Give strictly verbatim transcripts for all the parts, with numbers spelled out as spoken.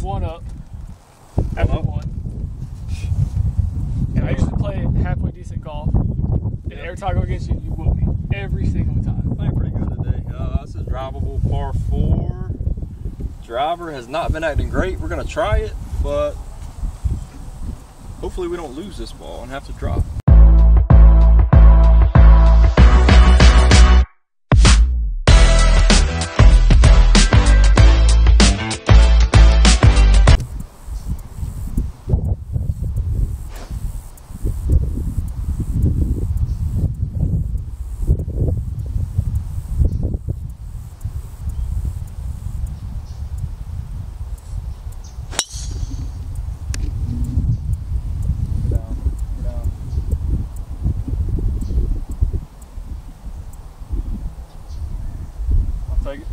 one up after One one. And I usually play halfway decent golf. And every time I go against you, you whoop me every single time. Playing pretty good today. Uh, this is drivable par four. Driver has not been acting great. We're gonna try it, but hopefully we don't lose this ball and have to drop. Take it.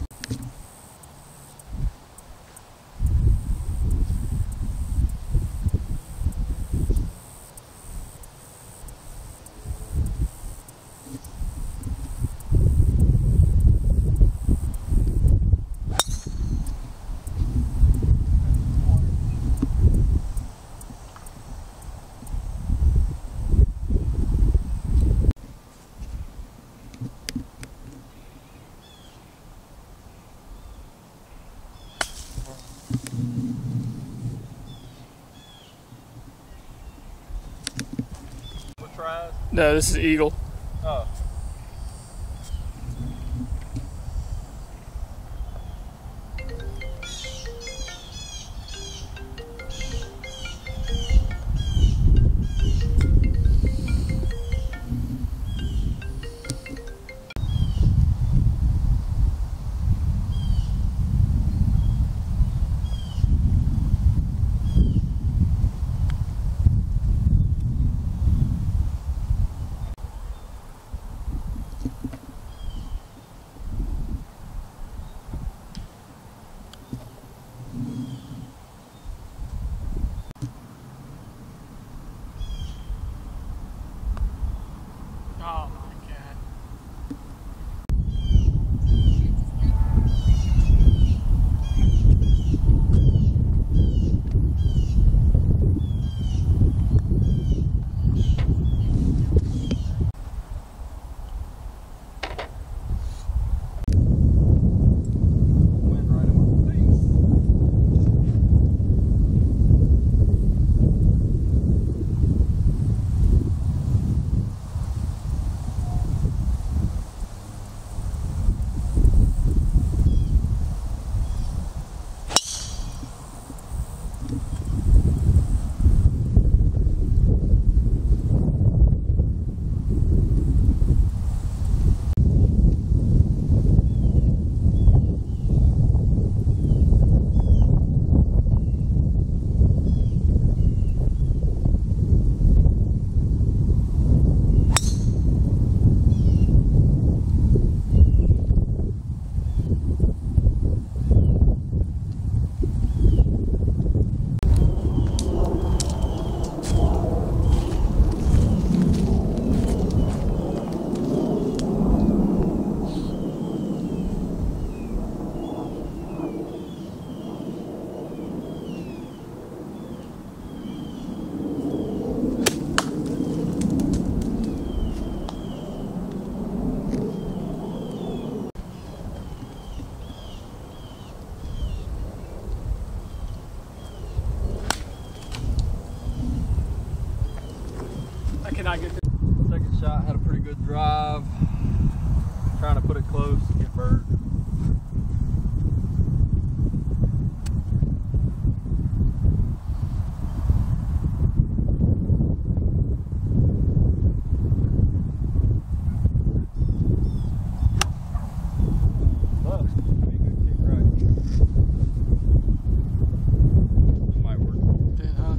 What tries? No, this is Eagle. Oh. Oh my God. Went right in my face. I cannot get this. Second shot had a pretty good drive. Trying to put it close, get bird. Left. Pretty good kick right. Might work. Did, huh?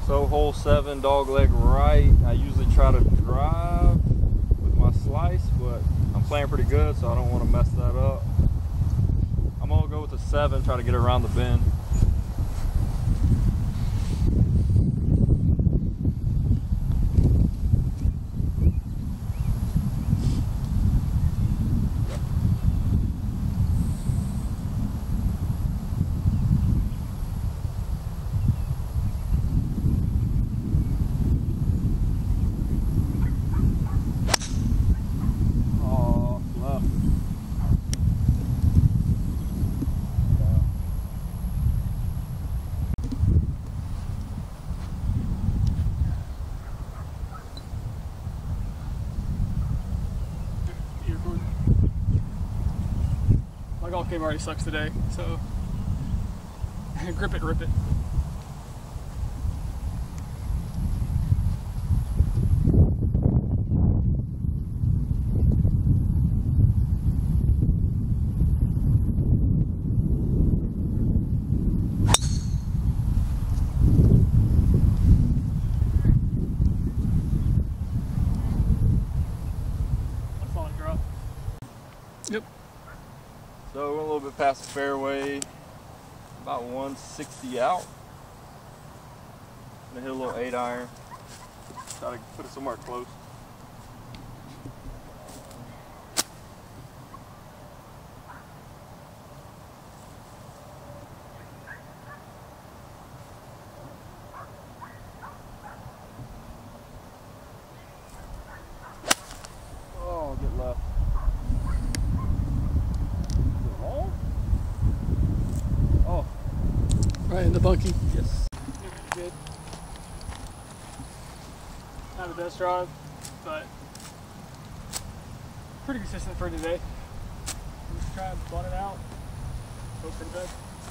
So hole seven, dog leg right. I usually try to drive with my slice, but I'm playing pretty good, so I don't want to mess that up. I'm gonna go with the seven, try to get around the bend. My golf game already sucks today, so grip it, rip it. That's all I drop. Yep. So we're a little bit past the fairway, about one sixty out. Gonna hit a little eight iron. Try to put it somewhere close. Oh, get left. Oh. Right in the bunkie. Yes. Good. Not the best drive, but pretty consistent for today. I'm just trying to butt it out. Go pretty good.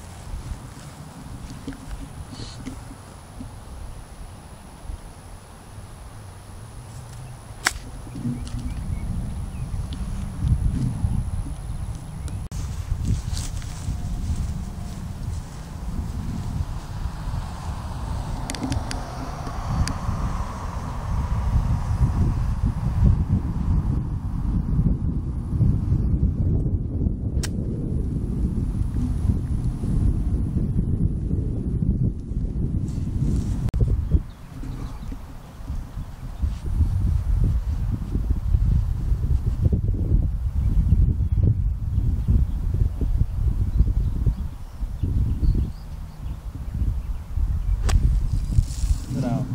Out.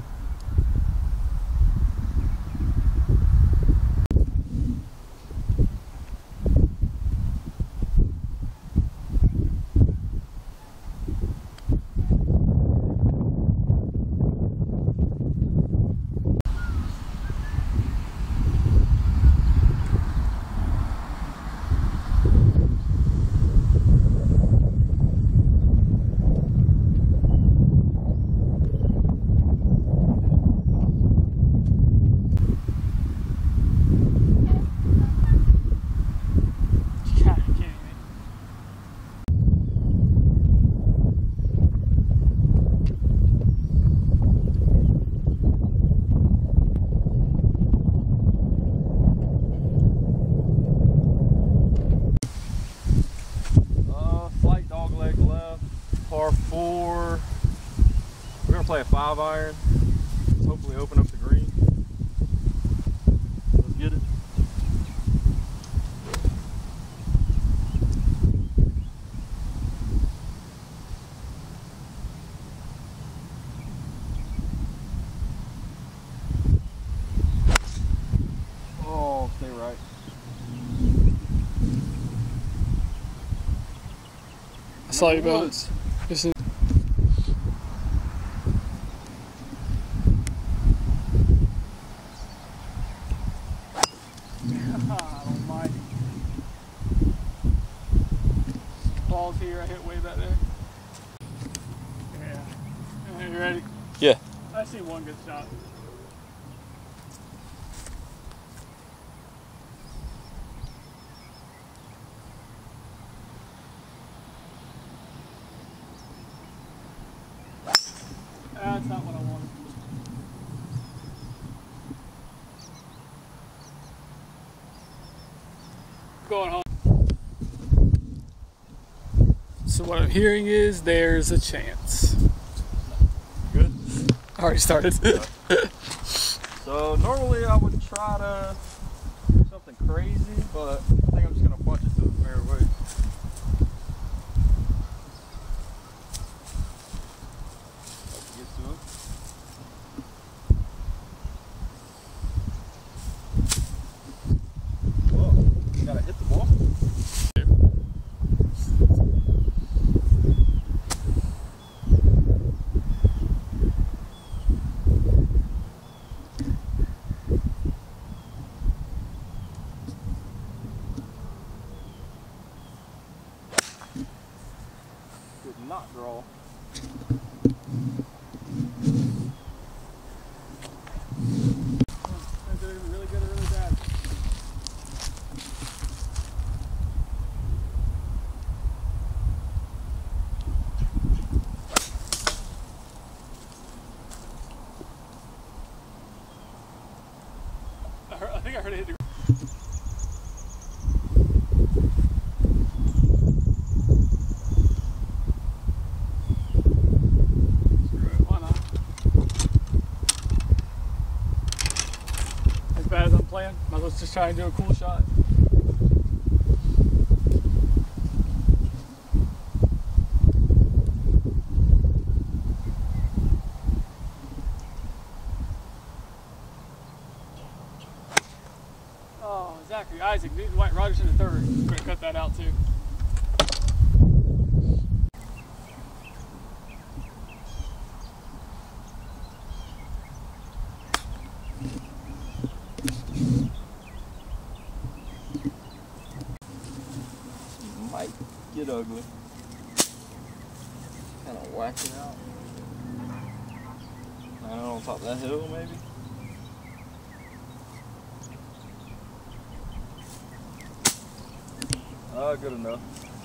Par four. We're gonna play a five iron. Let's hopefully open up the green. Let's get it. Oh, stay right. I saw you bounce. Just in Almighty. Balls here, I hit way back there. Yeah. Yeah, you ready? Yeah. I see one good shot. And that's not what I wanted. Going home. So what I'm hearing is there's a chance. Good? I already started. So normally I would try to do something crazy, but I think I'm just gonna punch it to the fairway. Get to it. Whoa, you gotta hit the ball. Did not draw. Is it really good or really bad? I, heard, I think I heard it hit the bad as I'm playing. Might as well just try and do a cool shot. Oh, Zachary Isaac, dude, White Rogers in the third. We're gonna cut that out too. Might get ugly. Kind of whack it out. I don't know, on top of that hill maybe. Uh, good enough.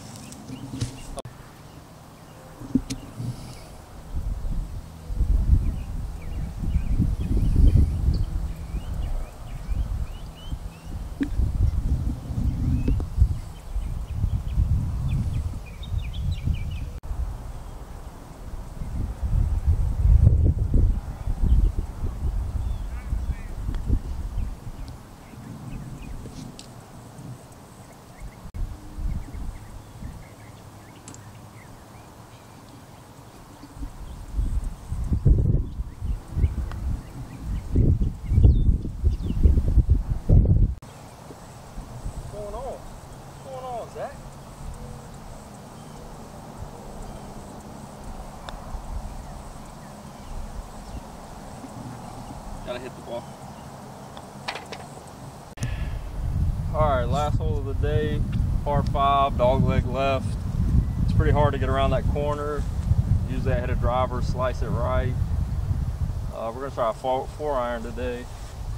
Gotta hit the ball. Alright, last hole of the day, par five, dog leg left. It's pretty hard to get around that corner. Usually I hit a driver, slice it right. Uh, we're gonna try a four, four iron today.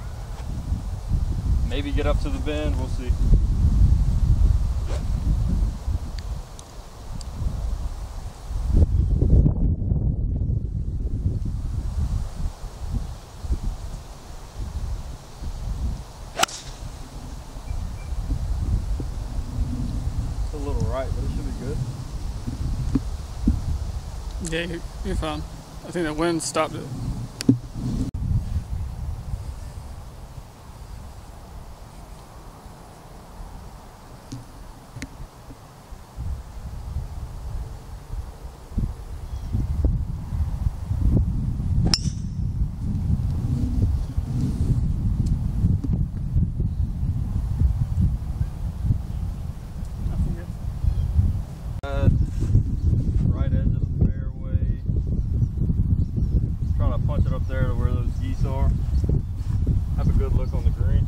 Maybe get up to the bend, we'll see. Right, but it should be good. Yeah, you're, you're fine. I think the wind stopped it. Right edge of the fairway. Trying to punch it up there to where those geese are. Have a good look on the green.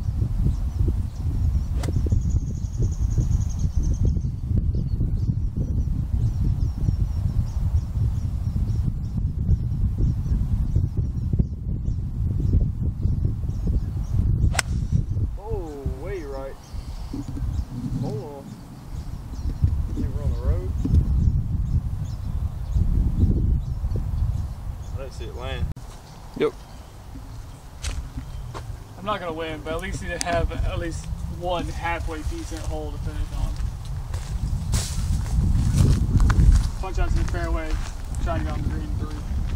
Oh, way right. Hold on. I think we're on the road. That see it land. Yep. I'm not gonna win, but at least need to have at least one halfway decent hole to finish on. Punch out to the fairway, try to get on the green three.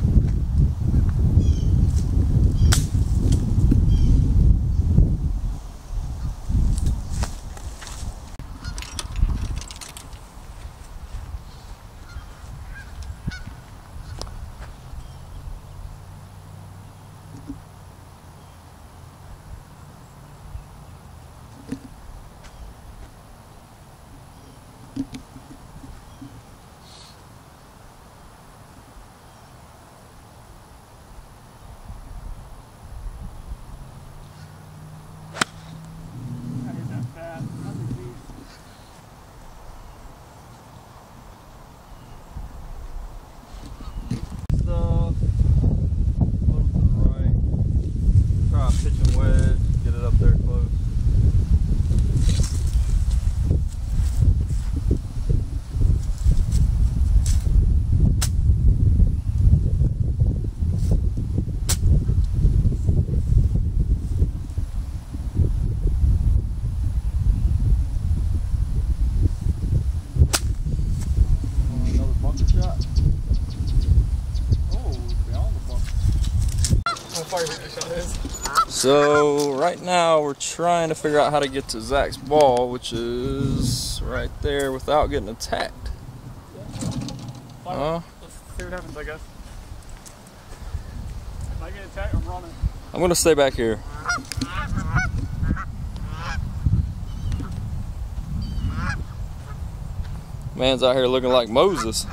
So right now we're trying to figure out how to get to Zach's ball, which is right there without getting attacked. Uh, Let's see what happens, I guess. If I get attacked, I'm running. I'm gonna stay back here. Man's out here looking like Moses.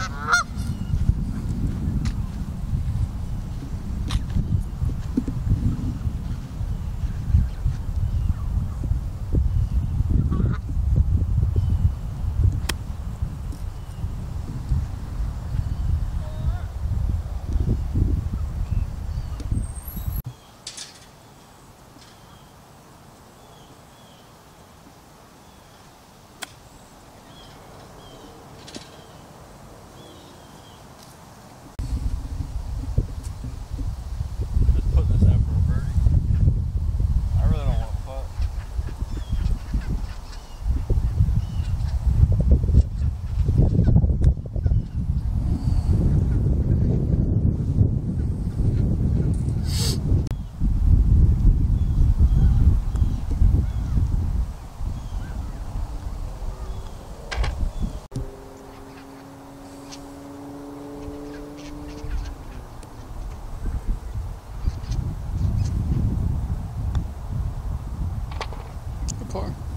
Par.